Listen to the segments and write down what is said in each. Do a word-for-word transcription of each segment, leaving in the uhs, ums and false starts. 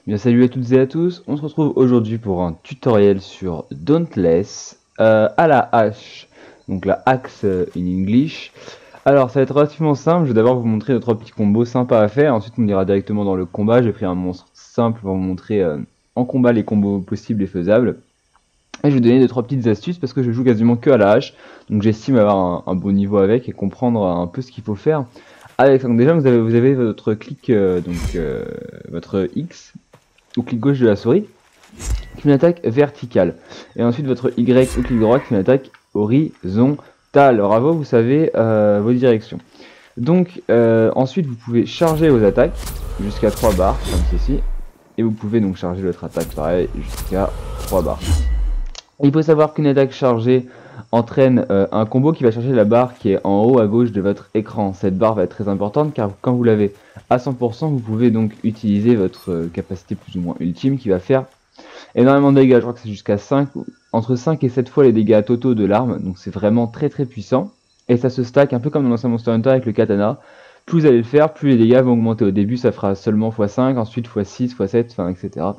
Bien salut à toutes et à tous, on se retrouve aujourd'hui pour un tutoriel sur Dauntless euh, à la hache, donc la axe euh, in English. Alors ça va être relativement simple, je vais d'abord vous montrer deux trois petits combos sympas à faire, ensuite on ira directement dans le combat. J'ai pris un monstre simple pour vous montrer euh, en combat les combos possibles et faisables. Et je vais vous donner deux trois petites astuces parce que je joue quasiment que à la hache, donc j'estime avoir un, un bon niveau avec et comprendre un peu ce qu'il faut faire. Avec, donc déjà vous avez, vous avez votre clic, euh, donc euh, votre X ou clic gauche de la souris qui fait une attaque verticale, et ensuite votre Y ou clic droit qui fait une attaque horizontale. Alors à vous, vous savez euh, vos directions. Donc euh, ensuite vous pouvez charger vos attaques jusqu'à trois barres comme ceci, et vous pouvez donc charger votre attaque pareil jusqu'à trois barres. Il faut savoir qu'une attaque chargée entraîne euh, un combo qui va charger la barre qui est en haut à gauche de votre écran. Cette barre va être très importante car quand vous l'avez à cent pour cent, vous pouvez donc utiliser votre euh, capacité plus ou moins ultime qui va faire énormément de dégâts. Je crois que c'est jusqu'à cinq, entre cinq et sept fois les dégâts totaux de l'arme, donc c'est vraiment très très puissant. Et ça se stack un peu comme dans l'ancien Monster Hunter avec le katana. Plus vous allez le faire, plus les dégâts vont augmenter. Au début ça fera seulement fois cinq, ensuite fois six, fois sept, enfin et cetera.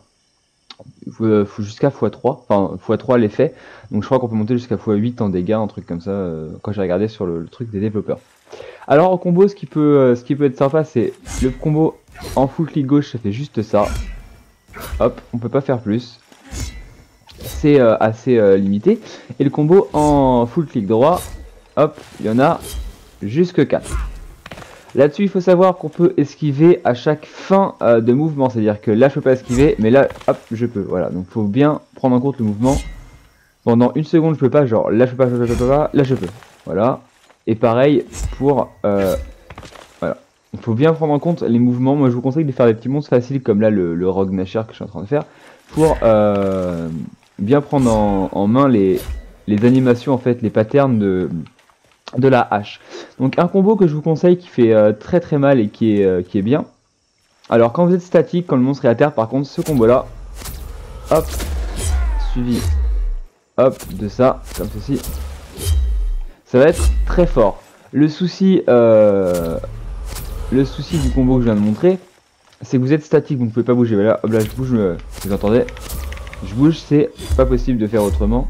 Jusqu'à fois trois, enfin fois trois l'effet, donc je crois qu'on peut monter jusqu'à fois huit en dégâts, un truc comme ça, euh, quand j'ai regardé sur le, le truc des développeurs. Alors en combo, ce qui peut, euh, ce qui peut être sympa, c'est le combo en full clic gauche, ça fait juste ça, hop, on peut pas faire plus, c'est euh, assez euh, limité, et le combo en full clic droit, hop, il y en a jusque quatre. Là-dessus, il faut savoir qu'on peut esquiver à chaque fin euh, de mouvement, c'est-à-dire que là, je peux pas esquiver, mais là, hop, je peux. Voilà, donc faut bien prendre en compte le mouvement. Pendant une seconde, je peux pas, genre là, je peux pas, je peux pas, je peux pas, là, je peux. Voilà. Et pareil pour, euh, voilà. Il faut bien prendre en compte les mouvements. Moi, je vous conseille de faire des petits monstres faciles, comme là, le, le Rogue Nasher que je suis en train de faire, pour euh, bien prendre en, en main les, les animations, en fait, les patterns de de la hache. Donc un combo que je vous conseille qui fait euh, très très mal et qui est, euh, qui est bien. Alors quand vous êtes statique, quand le monstre est à terre, par contre ce combo là, hop, suivi hop de ça, comme ceci, ça va être très fort. Le souci, euh, le souci du combo que je viens de montrer, c'est que vous êtes statique, vous ne pouvez pas bouger. Voilà, hop là je bouge, euh, vous entendez, je bouge, c'est pas possible de faire autrement.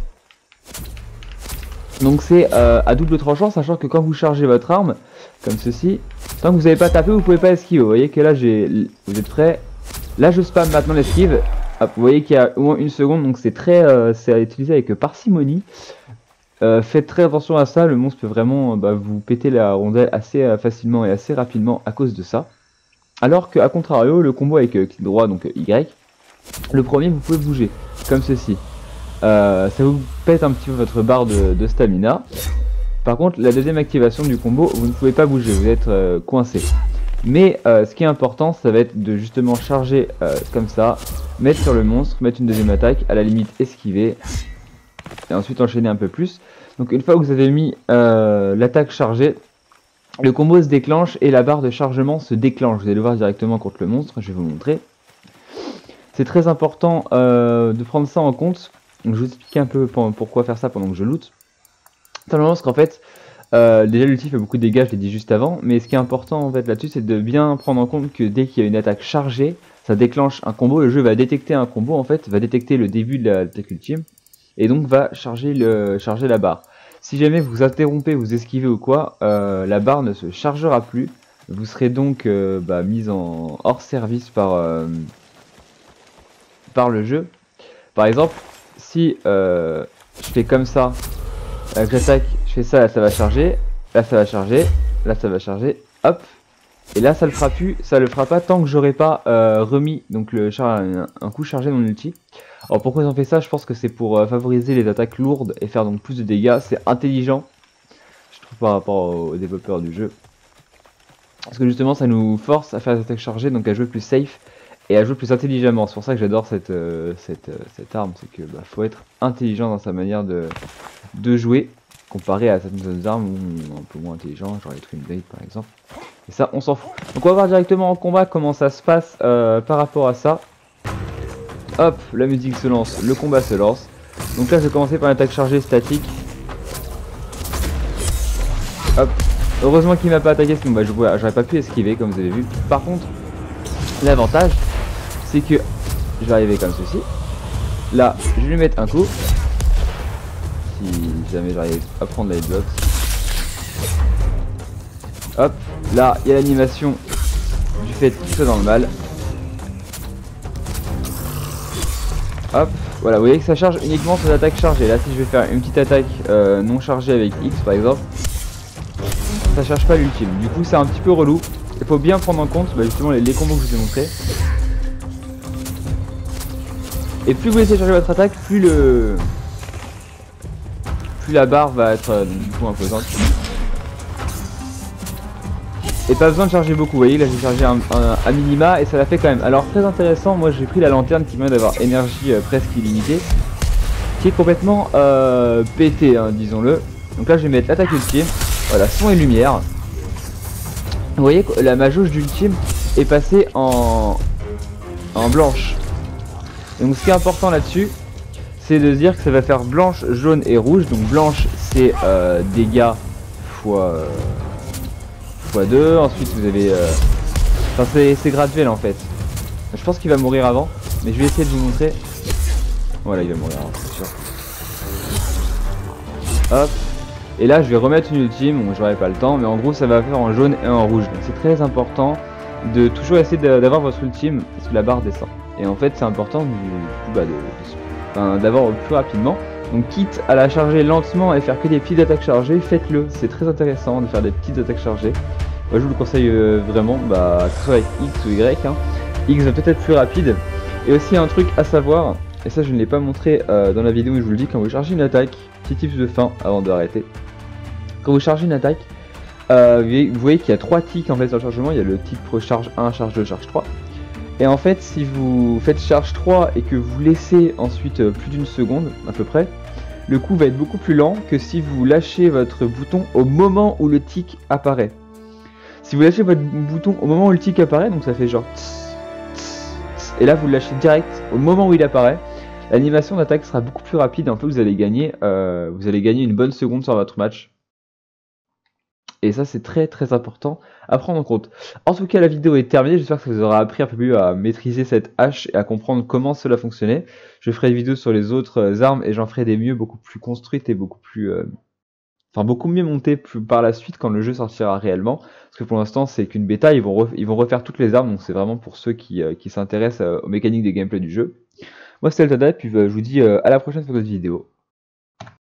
Donc c'est euh, à double tranchant, sachant que quand vous chargez votre arme, comme ceci, tant que vous n'avez pas tapé, vous pouvez pas esquiver. Vous voyez que là, j'ai, vous êtes prêts. Là, je spam maintenant l'esquive. Vous voyez qu'il y a au moins une seconde, donc c'est très, euh, c'est à utiliser avec parcimonie. Euh, faites très attention à ça, le monstre peut vraiment bah, vous péter la rondelle assez euh, facilement et assez rapidement à cause de ça. Alors que, à contrario, le combo avec euh, clic droit, donc euh, Y, le premier, vous pouvez bouger, comme ceci. Euh, ça vous pète un petit peu votre barre de, de stamina. Par contre, la deuxième activation du combo, vous ne pouvez pas bouger, vous êtes euh, coincé. Mais euh, ce qui est important, ça va être de justement charger euh, comme ça, mettre sur le monstre, mettre une deuxième attaque, à la limite esquiver, et ensuite enchaîner un peu plus. Donc une fois que vous avez mis euh, l'attaque chargée, le combo se déclenche et la barre de chargement se déclenche. Vous allez le voir directement contre le monstre, je vais vous montrer. C'est très important euh, de prendre ça en compte. Donc je vais vous expliquer un peu pourquoi faire ça pendant que je loot. Simplement parce qu'en fait, euh, déjà l'ulti fait beaucoup de dégâts, je l'ai dit juste avant, mais ce qui est important en fait là-dessus, c'est de bien prendre en compte que dès qu'il y a une attaque chargée, ça déclenche un combo, le jeu va détecter un combo en fait, va détecter le début de l'attaque ultime, et donc va charger, le, charger la barre. Si jamais vous interrompez, vous esquivez ou quoi, euh, la barre ne se chargera plus, vous serez donc euh, bah, mis en hors service par, euh, par le jeu. Par exemple, si euh, je fais comme ça, avec j'attaque, je fais ça, là ça va charger, là ça va charger, là ça va charger, hop, et là ça le fera plus, ça le fera pas tant que j'aurai pas euh, remis donc le un, un coup chargé mon ulti. Alors pourquoi ils ont fait ça? Je pense que c'est pour euh, favoriser les attaques lourdes et faire donc plus de dégâts. C'est intelligent, je trouve, par rapport aux, aux développeurs du jeu, parce que justement ça nous force à faire des attaques chargées, donc à jouer plus safe et à jouer plus intelligemment. C'est pour ça que j'adore cette, euh, cette, euh, cette arme, c'est que bah, faut être intelligent dans sa manière de, de jouer, comparé à certaines autres armes où on est un peu moins intelligent, genre les Twin Blade par exemple. Et ça, on s'en fout. Donc on va voir directement en combat comment ça se passe euh, par rapport à ça. Hop, la musique se lance, le combat se lance. Donc là, je vais commencer par une attaque chargée statique. Hop. Heureusement qu'il m'a pas attaqué, sinon bah, j'aurais pas pu esquiver comme vous avez vu. Par contre, l'avantage, c'est que je vais arriver comme ceci. Là, je vais lui mettre un coup. Si jamais j'arrive à prendre la hitbox. Hop, là, il y a l'animation du fait qu'il soit dans le mal. Hop, voilà, vous voyez que ça charge uniquement sur l'attaque chargée. Là, si je vais faire une petite attaque euh, non chargée avec X par exemple, ça charge pas l'ultime. Du coup, c'est un petit peu relou. Il faut bien prendre en compte bah, justement les, les combos que je vous ai montrés. Et plus vous laissez charger votre attaque, plus le plus la barre va être euh, du coup imposante. Et pas besoin de charger beaucoup, vous voyez là j'ai chargé un, un, un minima et ça l'a fait quand même. Alors très intéressant, moi j'ai pris la lanterne qui permet d'avoir énergie euh, presque illimitée, qui est complètement euh, pété, hein, disons-le. Donc là je vais mettre l'attaque ultime, voilà, son et lumière. Vous voyez que la ma jauge d'ultime est passée en, en blanche. Donc ce qui est important là-dessus, c'est de se dire que ça va faire blanche, jaune et rouge. Donc blanche c'est euh, dégâts fois... Euh, fois deux, ensuite vous avez... Euh... Enfin c'est graduel en fait. Je pense qu'il va mourir avant, mais je vais essayer de vous montrer. Voilà, il va mourir avant, c'est sûr. Hop. Et là je vais remettre une ultime, bon j'aurai pas le temps, mais en gros ça va faire en jaune et en rouge. Donc c'est très important de toujours essayer d'avoir votre ultime, parce que la barre descend. Et en fait c'est important bah, d'avoir au plus rapidement. Donc quitte à la charger lentement et faire que des petites attaques chargées, faites-le. C'est très intéressant de faire des petites attaques chargées. Moi je vous le conseille euh, vraiment, bah, que ce soit avec X ou Y. Hein. X va peut-être plus rapide. Et aussi un truc à savoir, et ça je ne l'ai pas montré euh, dans la vidéo où je vous le dis, quand vous chargez une attaque, petit tips de fin avant de arrêter. Quand vous chargez une attaque, euh, vous voyez qu'il y a trois ticks en fait sur le chargement. Il y a le tick pro charge un, charge deux, charge trois. Et en fait, si vous faites charge trois et que vous laissez ensuite euh, plus d'une seconde à peu près, le coup va être beaucoup plus lent que si vous lâchez votre bouton au moment où le tic apparaît. Si vous lâchez votre bouton au moment où le tic apparaît, donc ça fait genre tss, tss, tss, et là vous le lâchez direct au moment où il apparaît, l'animation d'attaque sera beaucoup plus rapide. En fait, vous allez gagner, euh, vous allez gagner une bonne seconde sur votre match. Et ça c'est très très important à prendre en compte. En tout cas la vidéo est terminée, j'espère que ça vous aura appris un peu mieux à maîtriser cette hache et à comprendre comment cela fonctionnait. Je ferai une vidéo sur les autres armes et j'en ferai des mieux, beaucoup plus construites et beaucoup plus... Euh... Enfin beaucoup mieux montées plus par la suite quand le jeu sortira réellement. Parce que pour l'instant c'est qu'une bêta, ils vont, ref... ils vont refaire toutes les armes, donc c'est vraiment pour ceux qui, euh, qui s'intéressent euh, aux mécaniques des gameplays du jeu. Moi c'était le Tada, puis euh, je vous dis euh, à la prochaine pour d'autres vidéos.